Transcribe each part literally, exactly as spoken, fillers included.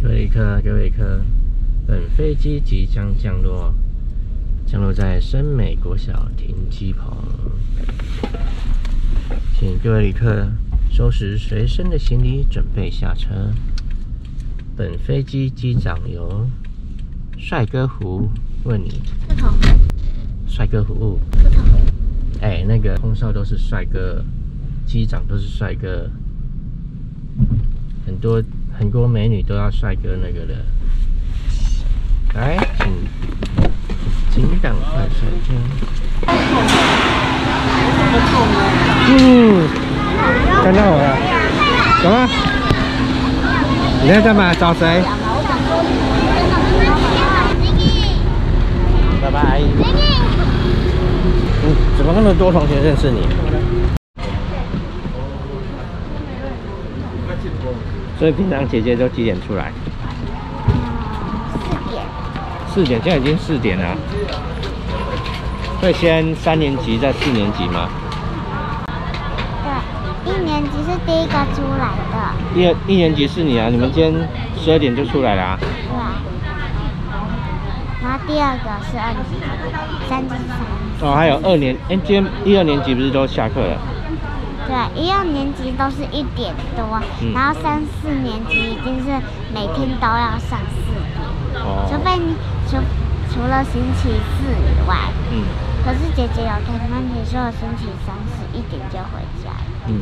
各位旅客，各位旅客，本飞机即将降落，降落在深美国小停机棚，请各位旅客收拾随身的行李，准备下车。本飞机机长由帅哥胡问你， 不同， 帅哥胡， 不同。 哎，那个空少都是帅哥，机长都是帅哥，很多很多美女都要帅哥那个的。来，请请赶快上车。嗯，看到我了，走啊！你在干嘛？找谁？拜拜。嗯，怎么那么多同学认识你？所以平常姐姐都几点出来？ 四点。 四点，现在已经四点了。会先三年级再四年级吗？ 对，一年级是第一个出来的。 一一年级是你啊，你们今天十二点就出来了啊？ 对啊。然后第二个是二年级，三级是三级。 哦，还有二年，哎，今天一二年级不是都下课了？ 对，一二年级都是一点多，嗯、然后三四年级已经是每天都要上四点，哦、除非你除除了星期四以外，嗯，可是姐姐有跟妈咪说，星期三十一点就回家了。嗯。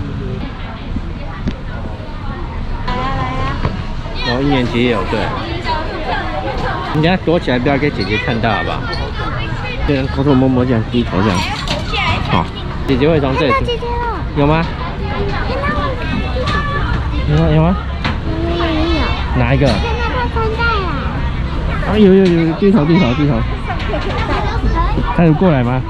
来呀来呀！ 然后一年级也有对，你等下躲起来，不要给姐姐看到，好不好？这样偷偷摸摸这样低头这样，好，姐姐会从这里。 看到姐姐了。 有吗？有吗？有吗？ 有有有。 哪一个？ 看到他穿戴了。 啊，有有有，低头低头低头。他有过来吗？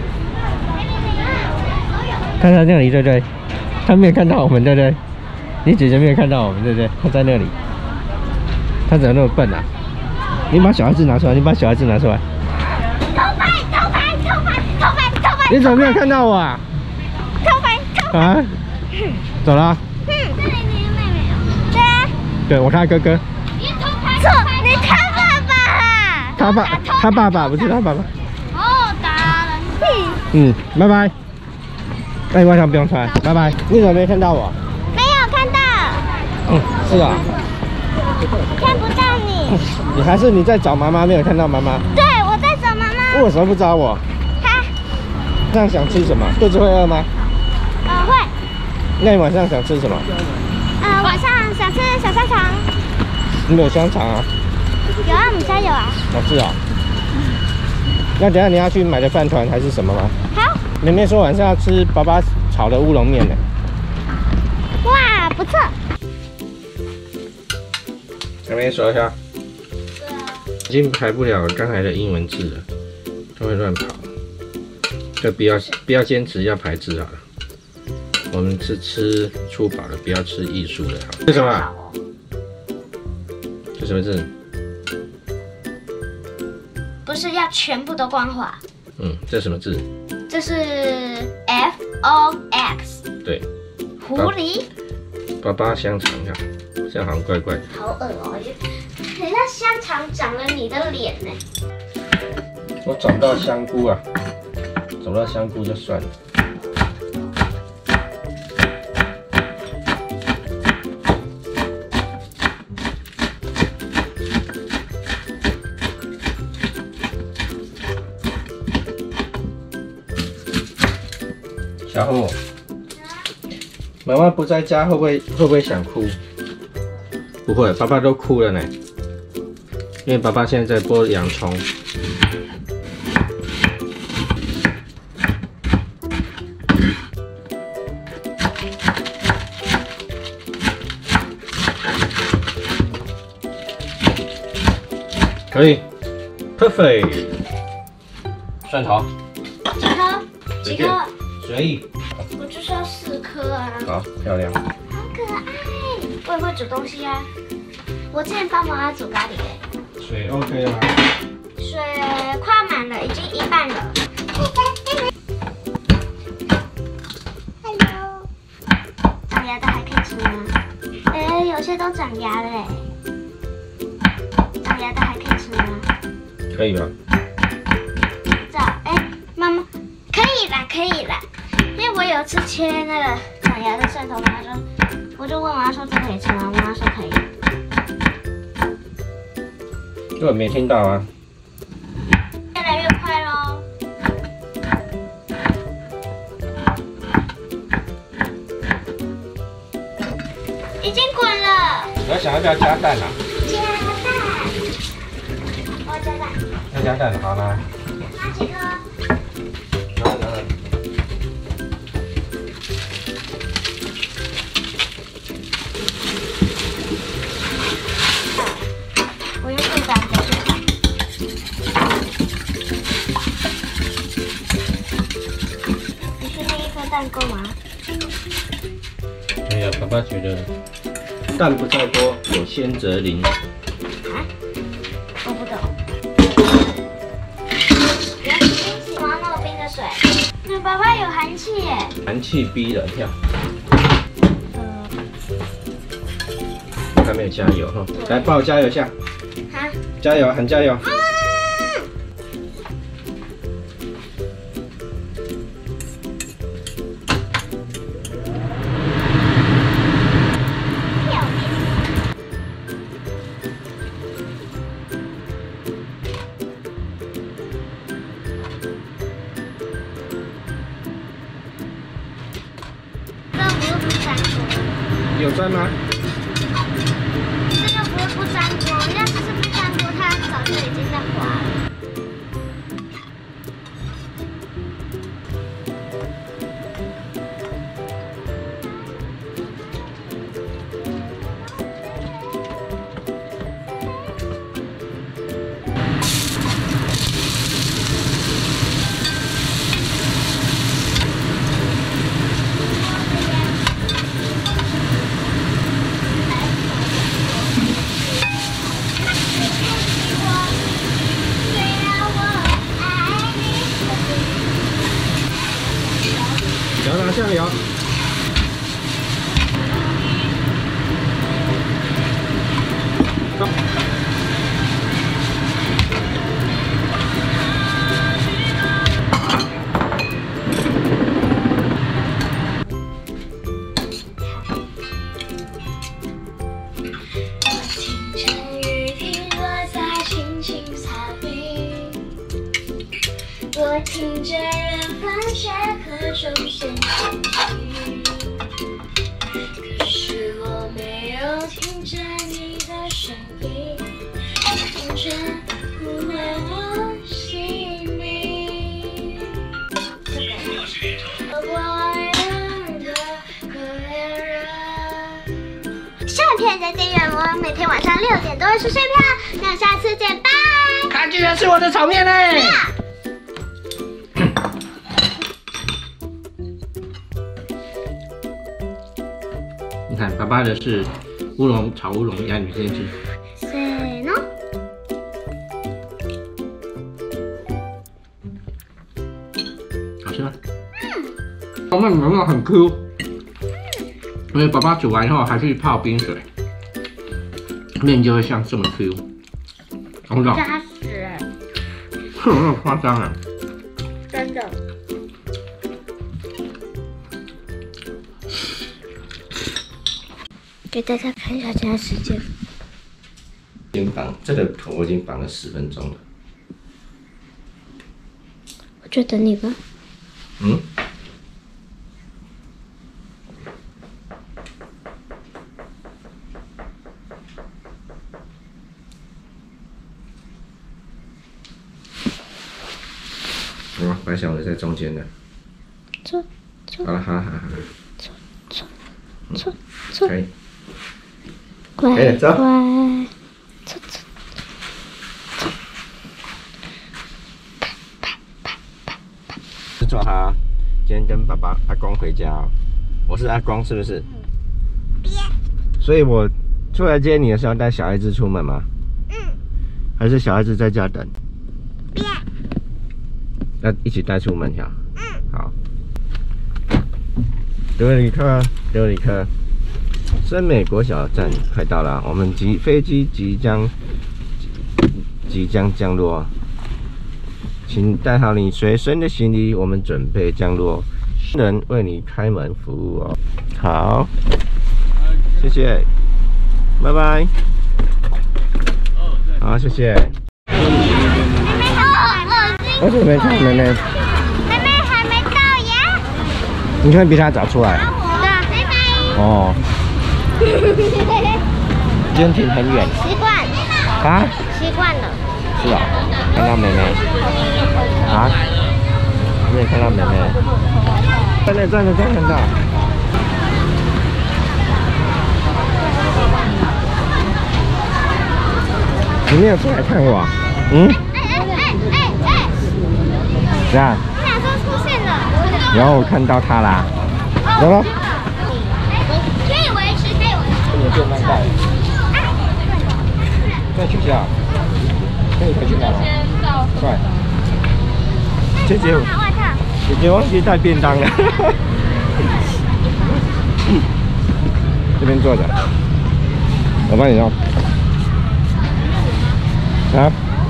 看他那里对不对？他没有看到我们对不对？你姐姐没有看到我们对不对？他在那里。他怎么那么笨啊？你把小孩子拿出来，你把小孩子拿出来。 偷拍偷拍偷拍偷拍偷拍！ 你怎么没有看到我啊？ 偷拍偷拍！ 啊？走了。 嗯，这里没有妹妹哦。对啊。 对，我他哥哥。 你偷拍！错，你他爸爸啦。 他爸，他爸爸不是他爸爸。 哦，打人屁。 嗯，拜拜。那你晚上不用穿，拜拜。你怎么没看到我？ 没有看到。 嗯，是啊。 看不到你。 你还是你在找妈妈，没有看到妈妈？ 对，我在找妈妈。 为什么不找我？ 哈。 这样想吃什么？肚子会饿吗？ 呃，会。 那你晚上想吃什么？ 呃，晚上想吃小香肠。 你没有香肠啊？ 有啊，我们家有啊。 哦，是啊。那等一下你要去买的饭团还是什么吗？ 好。 妹妹说晚上要吃爸爸炒的乌龙面呢。 哇，不错。 妹妹说一下。 对啊。 已经排不了刚才的英文字了，都会乱跑。就不要不要坚持要排字好了。我们是吃粗饱的，不要吃艺术的。好。这什么？这什么字？ 不是要全部都光滑。 嗯，这什么字？ 这是 F O X。 对。 狐狸。 爸爸香肠啊，这样好像怪怪的。 好恶哦、喔！人家香肠长了你的脸呢。 我找到香菇啊，找到香菇就算了。小虎，妈妈不在家，会不会会不会想哭？不会，爸爸都哭了呢。因为爸爸现在在剥洋葱。可以 ，perfect。蒜头。 几颗？几颗？ 随意。 我就是要四颗啊。 好，漂亮。 好可爱。我也会煮东西啊。我之前帮妈妈煮咖喱诶。 水 OK 了吗？ 水快要满了，已经一半了。Hello。长牙的还可以吃吗？哎，有些都长牙了哎。 可以吗？ 这哎，妈妈可以啦，可以啦。因为我有次切那个长牙的蒜头，妈妈说，我就问妈妈说这可以吃吗？妈妈说可以。 根本没听到啊。 越来越快喽。已经滚了。 我想要不要加蛋啊？ 加蛋。我加蛋。 要加蛋，好啦。 拿几颗？ 拿拿拿。 我用这蛋给你看。你确定一颗蛋够吗？ 没有，爸爸觉得蛋不在多，有先则灵。 啊？我不懂。不要喜欢那么冰的水。那爸爸有寒气耶。 寒气逼人跳。 嗯。 还没有加油哈，来帮我加油一下。 哈？ 加油，喊加油。有沾吗？ 这个不是不粘锅，要是是不粘锅，它早就已经在滑了。 摇拿酱油。走。 我听着远方下课钟响起，可是我没有听着你的声音，听着呼唤我姓名。我爱的可怜人。下片再订阅我，每天晚上六点都会出睡票。那下次见，拜。 看，居然是我的炒面嘞！你看，爸爸的是乌龙炒乌龙鸭鱼煎鸡。 谁呢？ 好吃吗？嗯。后面面很 Q， 因为爸爸煮完以后还去泡冰水，面就会像这么 Q。我操！ 扎实， 有点夸张啊！ 真的。给大家看一下现在时间。 已经绑这个头，我已经绑了十分钟了。 我就等你吧。 嗯。哦，白小的在中间的。 错错。 好了好了好了好了。 错错错错。 可以。 乖可以走。 乖。错错错。啪啪啪啪啪。 是做好，今天跟爸爸、阿公回家哦。我是阿公，是不是？ 别。 所以我出来接你的时候，带小孩子出门吗？ 嗯。 还是小孩子在家等？ 别。 要一起带出门呀？ 嗯。 好。德里克，德里克，深美国小站快到了，我们即飞机即将即将降落。 请带好你随身的行李，我们准备降落。人为你开门服务哦。好，谢谢，拜拜。好，谢谢。 妹妹好恶心。 我怎么没看妹妹？ 妹妹还没到呀。 你看比她早出来。 对，拜拜。 哦。今天停很远。 习惯。 啊？ 习惯了。 是啊、哦，看到妹妹。啊？没有看到妹妹。在那，在那，在看到。你没有出来看我？嗯？ 哎哎哎哎哎！ 怎样？ 你哪时候出现的？ 然后我看到他啦。走了。 可以维持，可以维持。 你就慢带。在学校。可以回去拿吗？快。姐姐。姐姐忘记带便当了。这边坐着，我帮你弄。啊？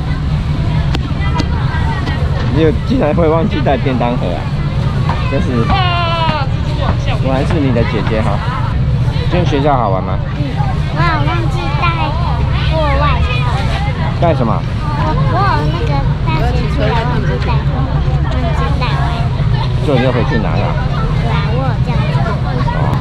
你竟然会忘记带便当盒啊？这是，我还是你的姐姐哈。今天学校好玩吗？ 嗯，我有忘记带户外车。 带什么？ 我我有那个大学出来忘记带，忘记带完。 所以你要回去拿了。 对啊，我有这样做。 哦。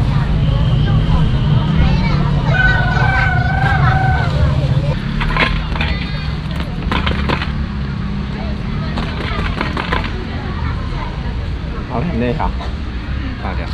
好，很累哈，大掉。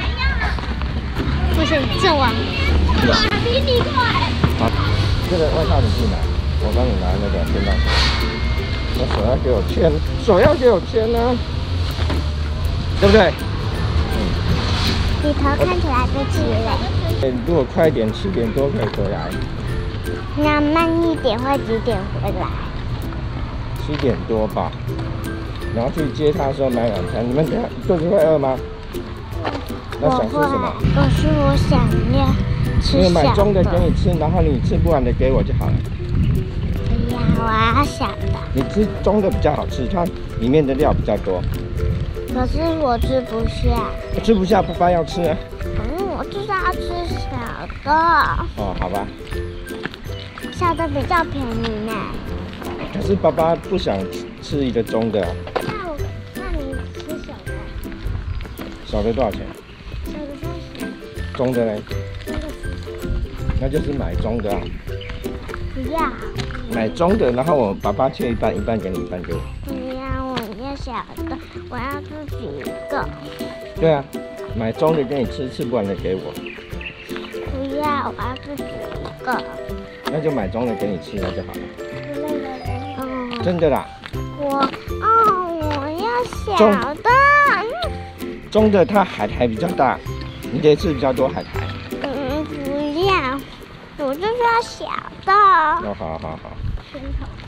不是阵亡。 是吧？ 比你快。 好，这个外套你去拿，我帮你拿那个便当盒。我手要给我牵，手要给我牵呢、啊，对不对？嗯。 你头看起来不疲累。 如果快点，七点多可以回来。 那慢一点会几点回来？ 七点多吧。然后去接他的时候买晚餐。你们等下肚子会饿吗？那想吃什么？ 可是我想要吃小的。 买中的给你吃，然后你吃不完的给我就好了。 不要，我要小的。 你吃中的比较好吃，它里面的料比较多。 可是我吃不下。 吃不下，爸爸要吃啊。 嗯，我就是要吃小的。 哦，好吧。 小的比较便宜呢。 可是爸爸不想吃一个中的。 那我，那你吃小的。 小的多少钱？ 小的三十。 中的呢？那就是买中的啊。 不要。 买中的，然后我爸爸切一半，一半给你，一半给我。 不要，我要小的，我要自己一个。 对啊，买中的给你吃，吃不完的给我。 不要，我要自己一个。 那就买中的给你吃，那就好了。 嗯。 真的啦。 我，哦，我要小的。 中的它海苔比较大，你得吃比较多海苔。 嗯，不要，我就是要小的。 哦，好好好。 石头。